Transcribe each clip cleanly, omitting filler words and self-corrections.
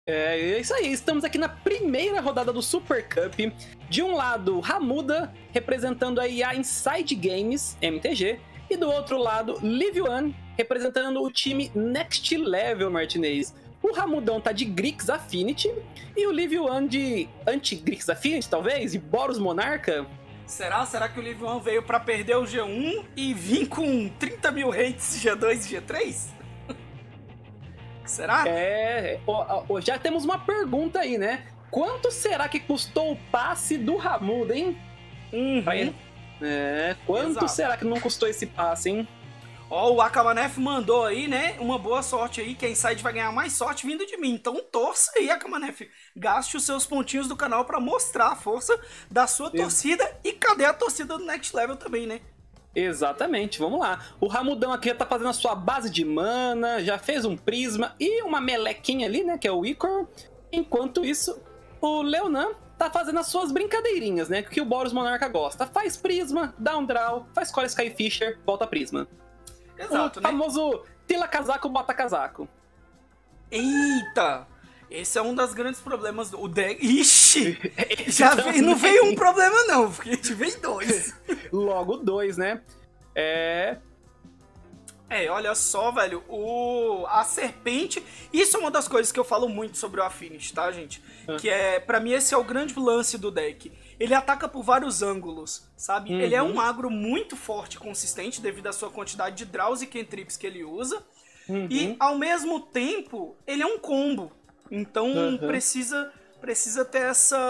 É isso aí, estamos aqui na primeira rodada do Super Cup. De um lado, Ramuda, representando aí a Inside Games, MTG. E do outro lado, Live One, representando o time Next Level, Martinez. O Ramudão tá de Grix Affinity e o Live One de Anti-Grix Affinity, talvez, de Boros Monarca. Será que o Live One veio pra perder o G1 e vir com 30 mil hates G2 e G3? Será? Já temos uma pergunta aí, né? Quanto será que custou o passe do Ramuda, hein? Quanto Exato. será que não custou esse passe, hein? Ó, o Akamanef mandou aí, né? Uma boa sorte aí, que a Inside vai ganhar mais sorte vindo de mim. Então torça aí, Akamanef. Gaste os seus pontinhos do canal pra mostrar a força da sua torcida. E cadê a torcida do Next Level também, né? Exatamente, vamos lá. O Ramudão aqui já tá fazendo a sua base de mana, já fez um prisma e uma melequinha ali, né? Que é o Icor. Enquanto isso, o Leonan tá fazendo as suas brincadeirinhas, né? Que o Boros Monarca gosta. Faz prisma, dá um draw, faz Core Skyfisher, volta prisma. Exato, O né? famoso tila casaco, bota casaco. Eita! Esse é um dos grandes problemas do deck. Ixi! Não veio um problema não, porque a gente veio dois. Logo dois, né? Olha só, velho, a serpente, isso é uma das coisas que eu falo muito sobre o Affinity, tá, gente? Que pra mim, esse é o grande lance do deck. Ele ataca por vários ângulos, sabe? Ele é um agro muito forte e consistente devido à sua quantidade de draws e cantrips que ele usa. E, ao mesmo tempo, ele é um combo. Então, precisa ter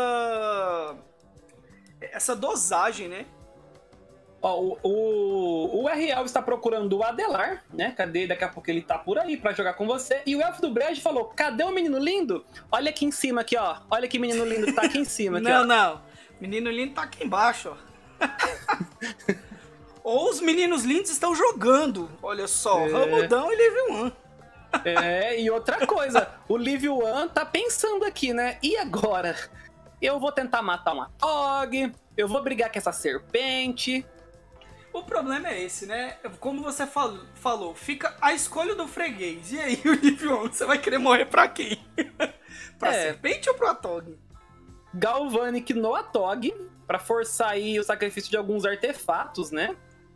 essa dosagem, né? Ó, o RL está procurando o Adelar, né? Cadê? Daqui a pouco ele tá por aí pra jogar com você. E o Elfo do Brejo falou, cadê o menino lindo? Olha aqui em cima, aqui, ó. Olha que menino lindo que tá aqui em cima. Aqui, não. Menino lindo tá aqui embaixo, ó. Ou os meninos lindos estão jogando. Olha só, Ramudão e Live One. E outra coisa, o Live One tá pensando aqui, né? E agora? Eu vou tentar matar uma Tog, eu vou brigar com essa serpente. O problema é esse, né? Como você falou, fica a escolha do freguês. E aí, o Live One, você vai querer morrer pra quem? Pra serpente ou pro Atog? Galvanic no Atog, pra forçar aí o sacrifício de alguns artefatos, né?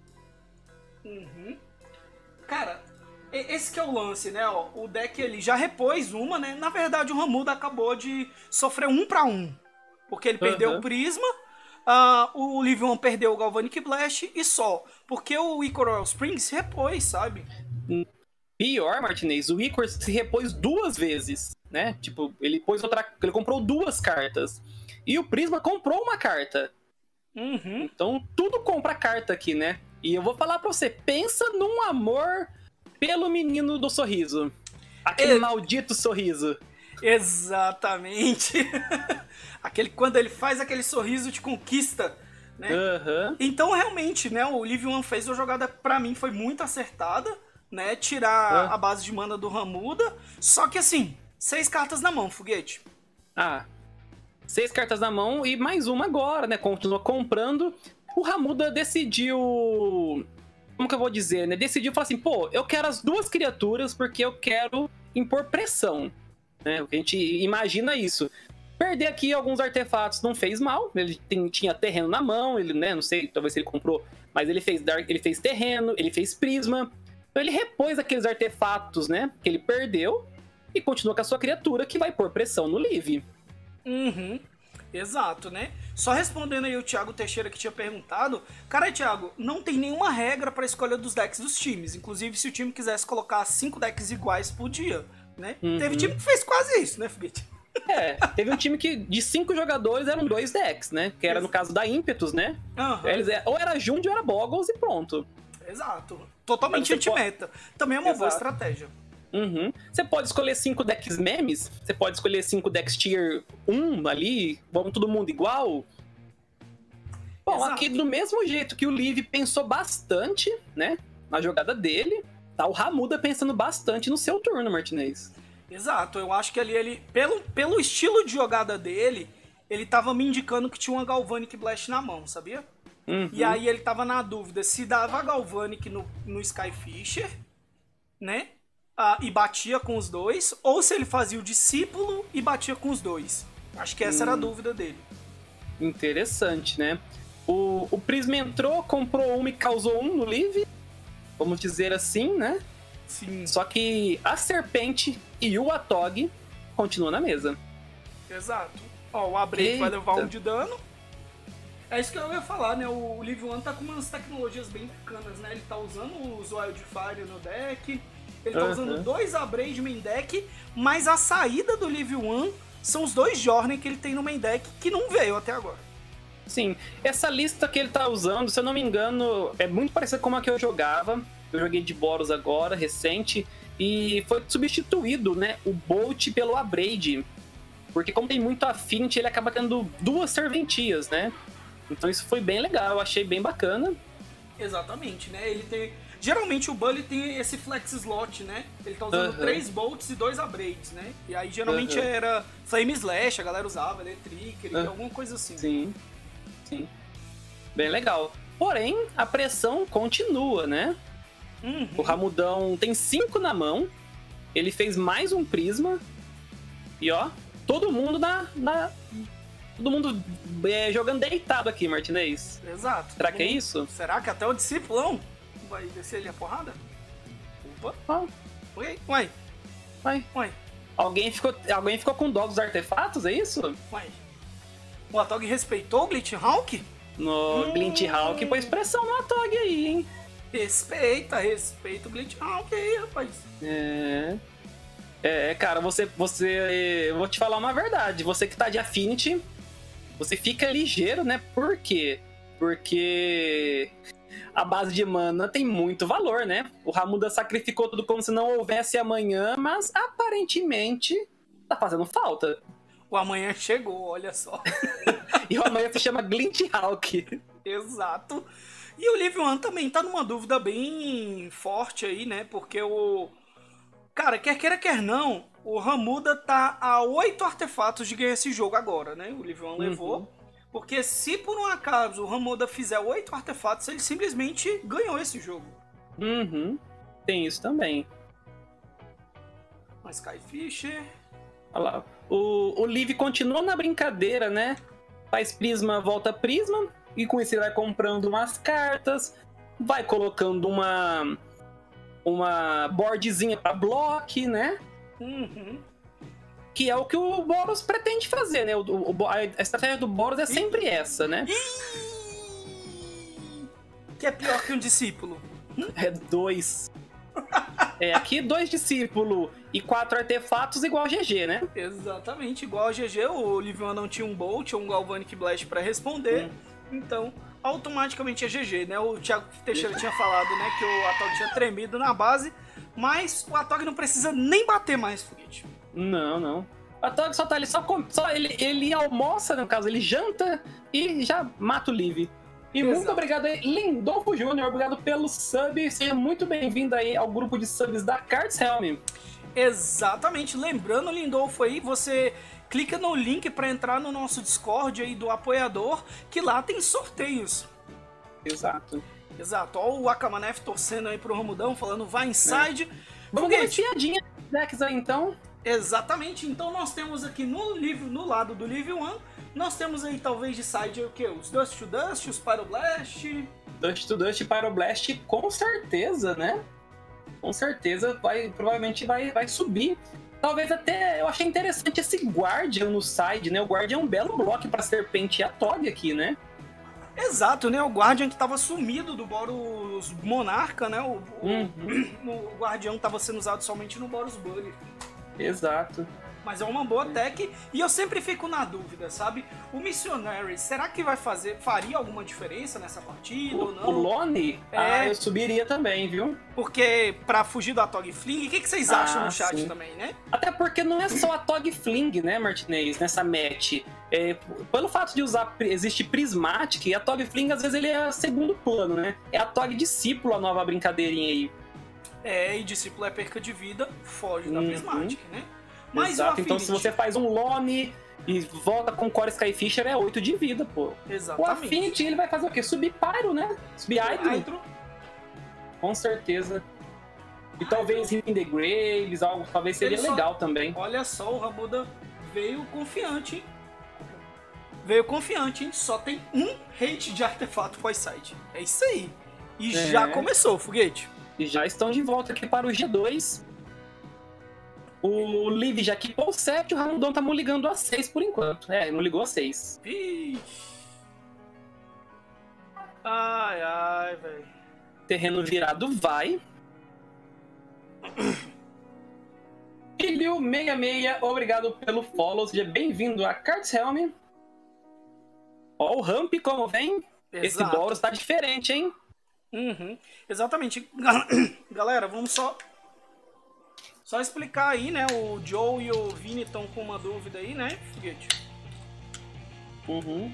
Cara, esse que é o lance, né? Ó, o deck ele já repôs uma, né? Na verdade, o Ramuda acabou de sofrer 1 pra 1. Porque ele perdeu o Prisma, o Live One perdeu o Galvanic Blast e só. Porque o Icor Oil Spring se repôs, sabe? Pior, Martinez, o Icor se repôs 2 vezes, né? Tipo, ele comprou 2 cartas. E o Prisma comprou uma carta. Então, tudo compra carta aqui, né? E eu vou falar pra você, pensa num amor pelo menino do sorriso. Aquele maldito sorriso. Exatamente. Quando ele faz aquele sorriso te conquista, né? Então, realmente, né? O Live One fez uma jogada, pra mim, foi muito acertada, né? Tirar a base de mana do Ramuda. Só que, assim, 6 cartas na mão, Foguete. 6 cartas na mão e mais uma agora, né? Continua comprando. O Ramuda decidiu... Como que eu vou dizer, né? Decidiu falar assim, pô, eu quero as 2 criaturas porque eu quero impor pressão. Né? A gente imagina isso. Perder aqui alguns artefatos não fez mal. Ele tinha terreno na mão, ele, né? Não sei, talvez ele comprou, mas ele fez terreno, ele fez prisma. Então ele repôs aqueles artefatos, né? Que ele perdeu e continua com a sua criatura que vai pôr pressão no Live. Exato, né? Só respondendo aí o Thiago Teixeira que tinha perguntado. Cara, Thiago, não tem nenhuma regra pra escolha dos decks dos times. Inclusive, se o time quisesse colocar 5 decks iguais, podia, né? Teve time que fez quase isso, né, Foguete? Teve um time que de 5 jogadores eram 2 decks, né? Que era no caso da Impetus, né? Eles, ou era Jund ou era Boggles e pronto. Exato. Totalmente anti-meta. Também é uma boa estratégia. Você pode escolher 5 decks memes, você pode escolher 5 decks tier 1 ali, vamos todo mundo igual. Bom, aqui do mesmo jeito que o Live pensou bastante, né, na jogada dele, tá o Ramuda pensando bastante no seu turno, Martinez. Exato, eu acho que ali ele, pelo estilo de jogada dele, ele tava me indicando que tinha uma Galvanic Blast na mão, sabia? E aí ele tava na dúvida se dava Galvanic no Skyfisher, né? e batia com os dois, ou se ele fazia o discípulo e batia com os dois. Acho que essa era a dúvida dele. Interessante, né? O Prisma entrou, comprou uma e causou um no Live, vamos dizer assim, né? Sim. Só que a Serpente e o Atog continuam na mesa. Exato. Ó, o Abrade vai levar 1 de dano. É isso que eu ia falar, né? O Live One tá com umas tecnologias bem bacanas, né? Ele tá usando os Wildfire no deck, ele tá usando 2 Abrade main deck, mas a saída do Live One são os 2 Journey que ele tem no main deck que não veio até agora. Sim, essa lista que ele tá usando, se eu não me engano, é muito parecida com a que eu jogava. Eu joguei de Boros agora, recente, e foi substituído, né, o Bolt pelo Abrade. Porque como tem muito Affinity, ele acaba tendo 2 serventias, né? Então isso foi bem legal, eu achei bem bacana. Exatamente, né? Ele tem... Geralmente o Bully tem esse flex slot, né? Ele tá usando 3 Bolts e 2 Abrades, né? E aí geralmente era Flame Slash, a galera usava, Electric, alguma coisa assim. Sim, sim. Bem legal. Porém, a pressão continua, né? O Ramudão tem 5 na mão, ele fez mais um Prisma, e ó, todo mundo todo mundo jogando deitado aqui, Martinez. Exato. Será que é isso? Será que até o discípulo vai descer ali a porrada? Opa. Uai. Alguém ficou com dó dos artefatos, é isso? Uai. O Atog respeitou o Glitch Hawk? No Glitch Hawk pôs pressão no Atog aí, hein? Respeita o Glitch Hawk aí, rapaz. Cara, eu vou te falar uma verdade. Você que tá de Affinity, você fica ligeiro, né? Por quê? Porque a base de mana tem muito valor, né? O Ramuda sacrificou tudo como se não houvesse amanhã, mas aparentemente tá fazendo falta. O amanhã chegou, olha só. E o amanhã se chama Glitch Hawk. Exato. E o Live One também tá numa dúvida bem forte aí, né? Porque cara, quer queira, quer não, o Ramuda tá a 8 artefatos de ganhar esse jogo agora, né? O Live One levou. Porque se por um acaso o Ramuda fizer 8 artefatos, ele simplesmente ganhou esse jogo. Tem isso também. Uma Skyfisher. Olha lá. O Live continua na brincadeira, né? Faz Prisma, volta Prisma. E com isso ele vai comprando umas cartas. Vai colocando uma boardzinha pra block, né? Que é o que o Boros pretende fazer, né? A estratégia do Boros é sempre essa, né? Que é pior que um discípulo. É 2. Aqui 2 discípulos e 4 artefatos igual a GG, né? Exatamente, igual a GG. O Live One não tinha um Bolt ou um Galvanic Blast pra responder. Então, automaticamente é GG, né? O Thiago Teixeira tinha falado, né, que o Atog tinha tremido na base, mas o Atog não precisa nem bater mais foguete. Não. O Atog só tá ali, ele almoça, no caso, ele janta e já mata o Live. E muito obrigado aí, Lindolfo Júnior, obrigado pelo sub, seja muito bem-vindo aí ao grupo de subs da Cards Helm. Exatamente, lembrando, Lindolfo, aí, você clica no link para entrar no nosso Discord aí do apoiador, que lá tem sorteios. Exato. Ó, o Akamanef torcendo aí pro Ramudão, falando vai inside. Vamos dar uma espiadinha nos decks aí, então. Exatamente, então nós temos aqui no lado do Live One, nós temos aí talvez de side o quê? Os Dust to Dust, os Pyroblast. Dust to Dust e Pyroblast com certeza, né? Com certeza provavelmente vai subir. Talvez até, eu achei interessante esse Guardian no side, né? O Guardian é um belo bloco pra Serpente e a Tog aqui, né? Exato, né? O Guardian que tava sumido do Boros Monarca, né? O Guardião tava sendo usado somente no Boros Bully. Exato. Mas é uma boa tech e eu sempre fico na dúvida, sabe? O Missionary, será que faria alguma diferença nessa partida ou não? O Lone? Eu subiria também, viu? Porque pra fugir do Atog Fling, o que vocês acham no chat também, né? Até porque não é só a Atog Fling, né, Martinez, nessa match. Pelo fato de existe Prismatic, e a Atog Fling às vezes ele é segundo plano, né? É a Atog Discípulo a nova brincadeirinha aí. E Discípulo é perca de vida, foge da Prismatic, né? Mas exato, então se você faz um Lone e volta com Core Skyfisher, é 8 de vida, pô. Exatamente. O Affinity, ele vai fazer o quê? Subir Pyro, né? Subir Hydro. Com certeza. E talvez in the Graves, algo talvez seria legal também. Olha só, o Ramuda veio confiante, hein? Veio confiante, hein? Só tem um hate de artefato pós-side. É isso aí. E já começou, foguete. E já estão de volta aqui para o G2. O Liv já equipou 7, o Ramudão tá ligando a 6 por enquanto. Não ligou a 6. Ixi. Ai, velho. Terreno virado vai. Ilio66, obrigado pelo follow. Seja bem-vindo a Cards Helm. Ó, o Ramp como vem. Exato. Esse Boros tá diferente, hein? Uhum. Exatamente. Galera, vamos só explicar aí, né? O Joe e o Vini estão com uma dúvida aí, né, foguete? Uhum.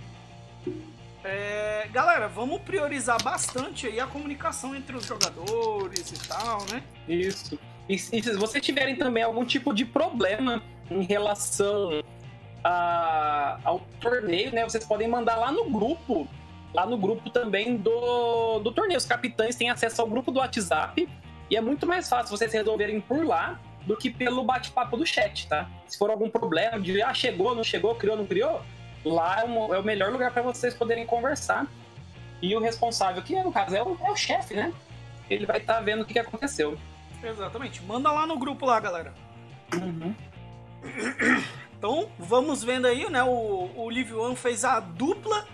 Galera, vamos priorizar bastante aí a comunicação entre os jogadores e tal, né? Isso. E se vocês tiverem também algum tipo de problema em relação ao torneio, né? Vocês podem mandar lá no grupo também do torneio. Os capitães têm acesso ao grupo do WhatsApp e é muito mais fácil vocês resolverem por lá do que pelo bate-papo do chat, tá? Se for algum problema de chegou, não chegou, criou, não criou, lá é o melhor lugar para vocês poderem conversar. E o responsável, que no caso é o chefe, né? Ele vai estar vendo o que aconteceu. Exatamente. Manda lá no grupo lá, galera. Uhum. Então, vamos vendo aí, né? O Liv One fez a dupla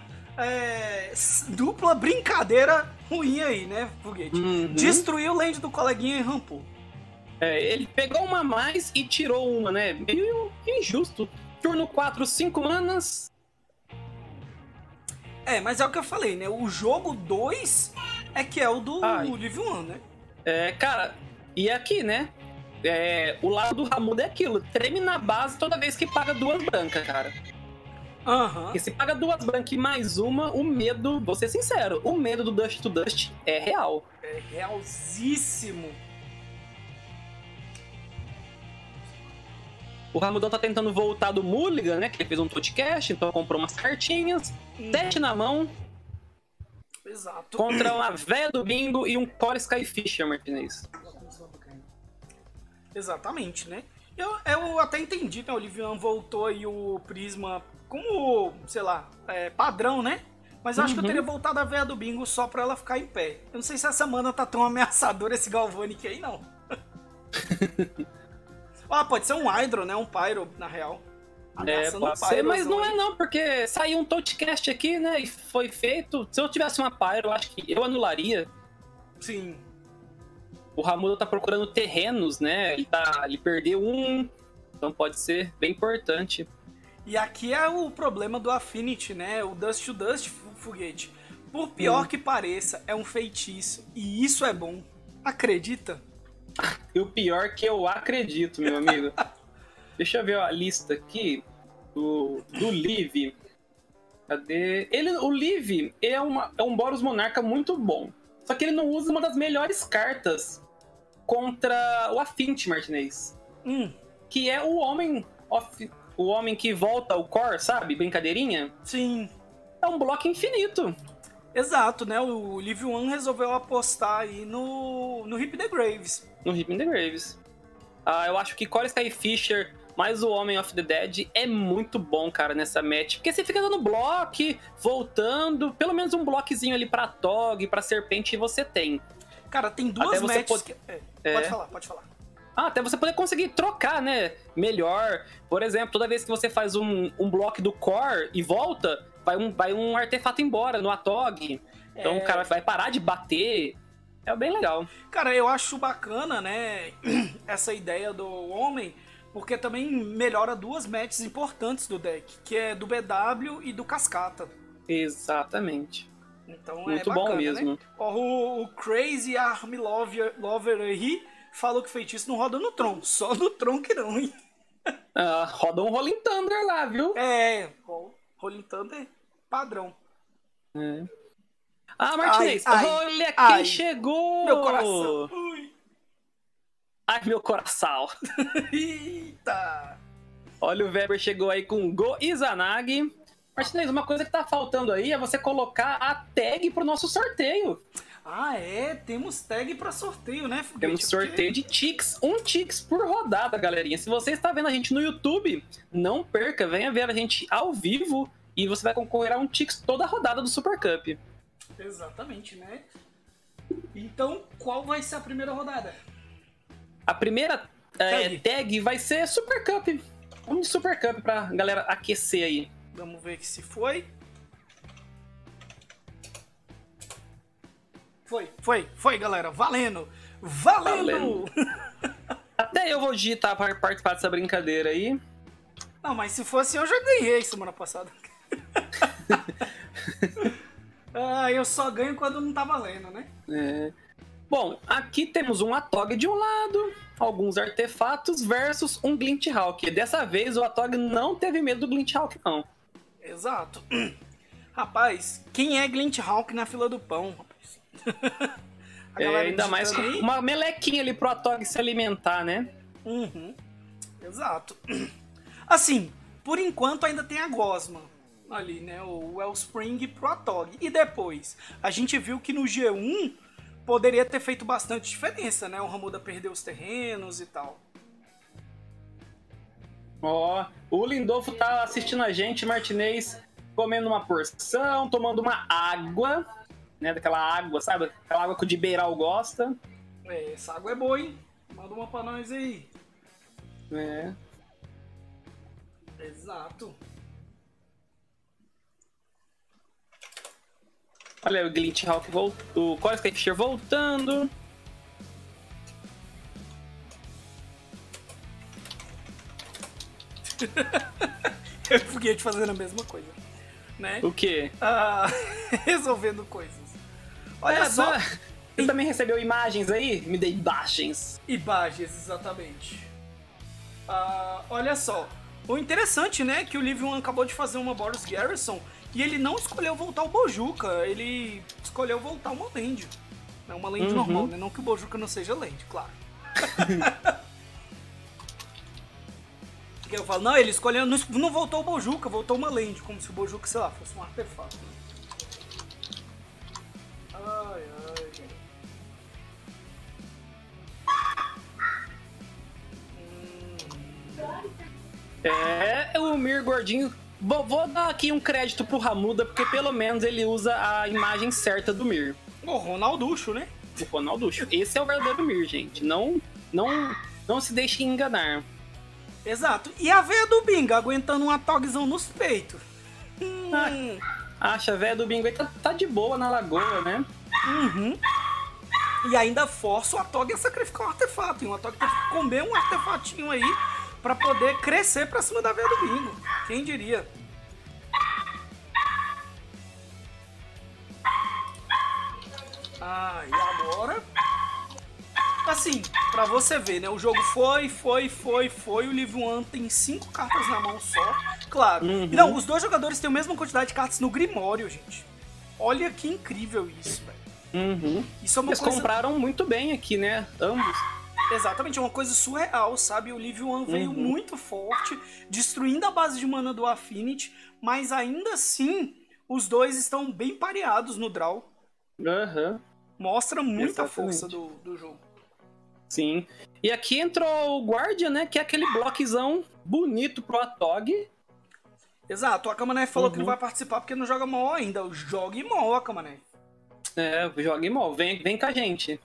brincadeira ruim aí, né, foguete? Uhum. Destruiu o land do coleguinha e rampou. Ele pegou uma a mais e tirou uma, né? Meio injusto. Turno 4, 5 manas. Mas é o que eu falei, né? O jogo 2 é que é o do Liv One, né? Cara, e aqui, né? O lado do Ramuda é aquilo. Treme na base toda vez que paga 2 brancas, cara. Uhum. E se paga 2 brancas e mais uma, o medo, vou ser sincero, o medo do Dust to Dust é real. É realzíssimo. O Ramudão tá tentando voltar do Mulligan, né? Que ele fez um podcast, então comprou umas cartinhas. 7 na mão. Exato. Contra uma véia do bingo e um Core Skyfisher, Martinez. Exatamente, né? Eu até entendi que o Livian voltou aí o Prisma como, sei lá, padrão, né? Mas eu acho que eu teria voltado a véia do bingo só pra ela ficar em pé. Eu não sei se essa mana tá tão ameaçadora, esse Galvanic aí, não. Pode ser um Hydro, né? Um Pyro, na real. Pode ser, mas não é não, porque saiu um Touchcast aqui, né? E foi feito. Se eu tivesse uma Pyro, eu acho que eu anularia. Sim. O Ramuda tá procurando terrenos, né? Ele perdeu um, então pode ser bem importante. E aqui é o problema do Affinity, né? O Dust to Dust, foguete. Por pior que pareça, é um feitiço. E isso é bom. Acredita? E o pior que eu acredito, meu amigo. Deixa eu ver a lista aqui do Liv. Cadê? O Liv é um Boros Monarca muito bom. Só que ele não usa uma das melhores cartas contra o Affinity, Martinez. Que é o homem que volta ao core, sabe? Brincadeirinha. Sim. É um bloco infinito. Exato, né? O Liv One resolveu apostar aí no Rip the Graves. No Rip the Graves. Eu acho que Core Skyfisher mais o Homem of the Dead é muito bom, cara, nessa match. Porque você fica dando bloco, voltando, pelo menos um bloquezinho ali pra Tog, pra Serpente você tem. Cara, tem duas matches que... Pode falar. Até você poder conseguir trocar, né? Melhor. Por exemplo, toda vez que você faz um bloco do core e volta, vai um artefato embora no Atog. Então o cara vai parar de bater. É bem legal. Cara, eu acho bacana, né? Essa ideia do homem, porque também melhora duas matches importantes do deck, que é do BW e do Cascata. Exatamente. Então muito bacana, bom mesmo. Né? O Crazy Army Lover aí falou que feitiço não roda no Tron. Só no Tron que não, hein? Roda um Rolling Thunder lá, viu? Rolling Thunder padrão. Martinez, olha quem chegou! Meu coração! Ui. Ai, meu coração! Eita! Olha, o Weber chegou aí com Go Izanagi. Martinez, uma coisa que tá faltando aí é você colocar a tag pro nosso sorteio. Ah, é? Temos tag pra sorteio, né, Foguete? Temos sorteio de Tix, um Tix por rodada, galerinha. Se você está vendo a gente no YouTube, não perca, venha ver a gente ao vivo e você vai concorrer a um Tix toda a rodada do Super Cup. Exatamente, né? Então, qual vai ser a primeira rodada? A primeira tag vai ser Super Cup. Vamos de Super Cup pra galera aquecer aí. Vamos ver que se foi. Foi, galera. Valendo! Valendo! Até eu vou digitar para participar dessa brincadeira aí. Não, mas se fosse eu já ganhei semana passada. Eu só ganho quando não tá valendo, né? É. Bom, aqui temos um Atog de um lado, alguns artefatos versus um Glint Hawk. Dessa vez o Atog não teve medo do Glint Hawk, não. Exato. Rapaz, quem é Glint Hawk na fila do pão, rapaz? Ainda mais com uma melequinha ali pro Atog se alimentar, né? Uhum. Exato. Assim, por enquanto ainda tem a Gosma ali, né? O Wellspring pro Atog. E depois, a gente viu que no G1 poderia ter feito bastante diferença, né? O Ramuda perdeu os terrenos e tal. Ó, o Lindolfo tá assistindo a gente, Martinez, comendo uma porção, tomando uma água, né? Daquela água, sabe? Aquela água que o de Beiral gosta. Essa água é boa, hein? Manda uma pra nós aí. É. Exato. Olha aí o Glint Hawk voltou, o Core Skyfisher voltando. Eu fiquei te fazendo a mesma coisa, né? O quê? Resolvendo coisas. Olha só. Você também recebeu imagens aí? Me dê imagens. Imagens, exatamente. Olha só. O interessante, né, que o Live One acabou de fazer uma Boros Garrison e ele não escolheu voltar o Bojuka, ele escolheu voltar uma land. É uma land normal, né? Não que o Bojuka não seja land, claro. Porque eu falo, não, ele escolheu, não voltou o Bojuka, voltou uma land, como se o Bojuka, sei lá, fosse um artefato. Ai, o Mir gordinho. Vou dar aqui um crédito pro Ramuda, porque pelo menos ele usa a imagem certa do Mir. O Ronalducho, né? O Ronalducho. Esse é o verdadeiro Mir, gente. Não se deixe enganar. Exato. E a veia do Binga aguentando um atogzão nos peitos. Acha, a veia do Bingo aí tá de boa na lagoa, né? Uhum. E ainda força o Atog a sacrificar um artefato. E o Atog tem que comer um artefatinho aí pra poder crescer pra cima da veia do Bingo. Quem diria? E agora... Assim, pra você ver, né? O jogo foi. O Live One tem 5 cartas na mão só. Claro. Não, os dois jogadores têm a mesma quantidade de cartas no Grimório, gente. Olha que incrível isso, velho. Isso é uma Eles coisa... compraram muito bem aqui, né? Ambos. Exatamente, é uma coisa surreal, sabe? O Live One veio muito forte, destruindo a base de mana do Affinity, mas ainda assim, os dois estão bem pareados no draw. Mostra muita força do jogo. Sim. E aqui entrou o Guardian, né? Que é aquele bloquezão bonito pro Atog. Exato, a Akamané falou que não vai participar porque não joga mal ainda. Jogue mal, Akamané. Jogue mal. Vem com a gente.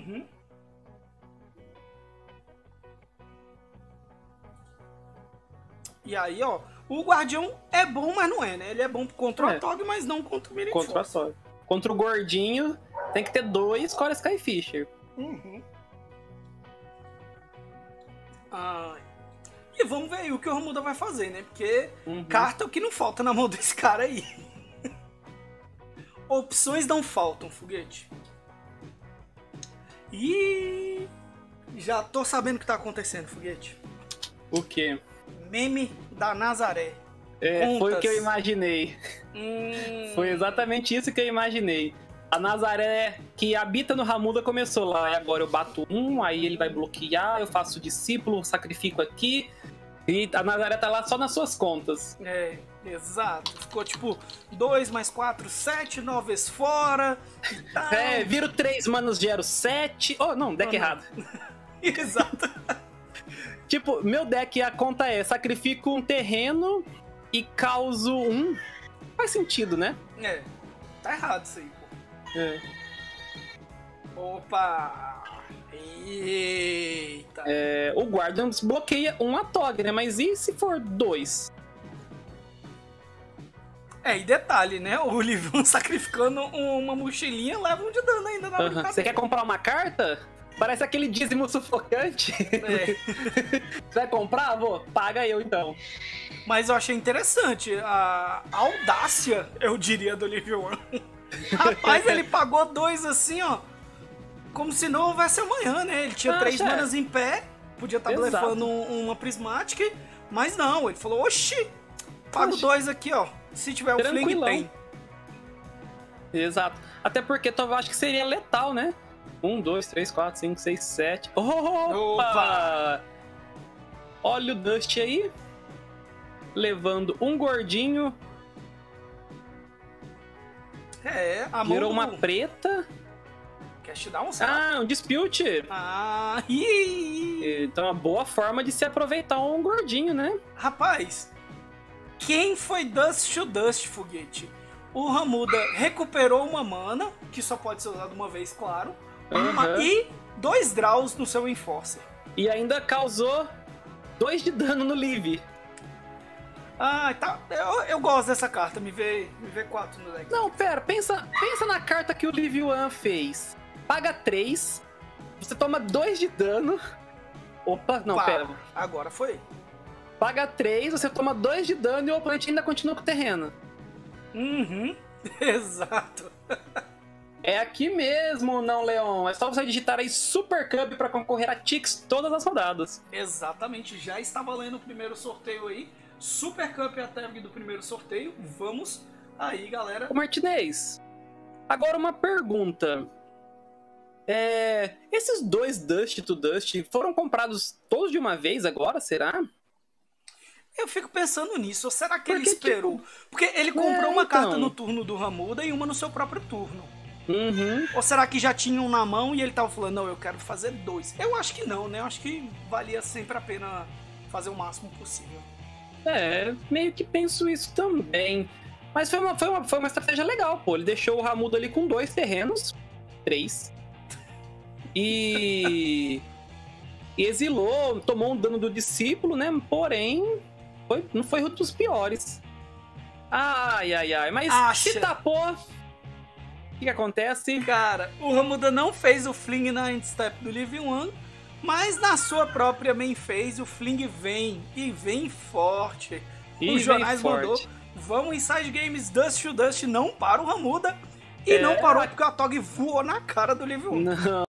E aí, ó, o Guardião é bom, mas não é, né? Ele é bom contra o Atog, mas não contra o Mirim Force. Contra o Gordinho, tem que ter 2 Core Skyfisher. E vamos ver aí o que o Ramuda vai fazer, né? Porque carta é o que não falta na mão desse cara aí. Opções não faltam, Foguete. E já tô sabendo o que tá acontecendo, Foguete. O quê? Meme da Nazaré. Foi o que eu imaginei. Foi exatamente isso que eu imaginei. A Nazaré que habita no Ramuda começou lá. E agora eu bato aí ele vai bloquear, eu faço discípulo, sacrifico aqui. E a Nazaré tá lá só nas suas contas. É, exato. Ficou tipo 2 mais 4, 7, 9 vezes fora. E tal. É, viro 3 manos, gero 7. Oh, não, deck errado. Exato. Tipo, meu deck, a conta é: sacrifico um terreno e causo um. Faz sentido, né? É, tá errado isso aí, pô. É. Opa! Eita! É, o Guardian bloqueia um Atog, né? Mas e se for 2? É, e detalhe, né? O Livium sacrificando uma mochilinha leva um de dano ainda na brincadeira. Você quer comprar uma carta? Parece aquele dízimo sufocante. É. Você vai comprar? Vou, paga eu então. Mas eu achei interessante a audácia, eu diria, do Livium. Rapaz, ele pagou 2 assim, ó. Como se não houvesse amanhã, né? Ele tinha 3 manas em pé, podia estar blefando uma Prismatic, mas não, ele falou, oxi, pago 2 aqui, ó. Se tiver o Fling, tem. Exato. Até porque eu acho que seria letal, né? 1, 2, 3, 4, 5, 6, 7. Opa! Olha o Dust aí. Levando um gordinho. É, a Virou mão uma preta. Cash down, será? Ah, um Dispute. Ah, então é uma boa forma de se aproveitar um gordinho, né? Rapaz, quem foi Dust to Dust, foguete? O Ramuda recuperou uma mana, que só pode ser usada uma vez, claro. E 2 draws no seu Enforcer. E ainda causou 2 de dano no Live. Ah, tá. Eu gosto dessa carta, me vê 4 no deck. Não, pera, pensa na carta que o Live One fez. Paga 3, você toma 2 de dano. Opa, não, pera. Agora foi. Paga 3, você toma 2 de dano e o oponente ainda continua com o terreno. Uhum, exato. É aqui mesmo, não, Leon. É só você digitar aí Super Cub pra concorrer a Tix todas as rodadas. Exatamente, já está valendo o primeiro sorteio aí. Super Cup é a tag do primeiro sorteio. Vamos aí, galera. Ô, Martinez, agora uma pergunta. Esses 2 Dust to Dust foram comprados todos de uma vez agora, será? Eu fico pensando nisso. Ou será que ele esperou? Porque ele comprou uma carta no turno do Ramuda e uma no seu próprio turno. Uhum. Ou será que já tinham na mão e ele tava falando, não, eu quero fazer 2? Eu acho que não, né? Eu acho que valia sempre a pena fazer o máximo possível. Meio que penso isso também. Mas foi uma estratégia legal, pô. Ele deixou o Ramuda ali com 2 terrenos. 3. E exilou, tomou um dano do discípulo, né? Porém, não foi um dos piores. Ai. Mas se tapou, o que acontece? Cara, o Ramuda não fez o Fling na endstep do Live One, mas na sua própria main phase o Fling vem, e vem forte. Os jornais mandou, vamos Inside Games Dust to Dust, não para o Ramuda, e não parou porque o Atog voou na cara do Live One. Não.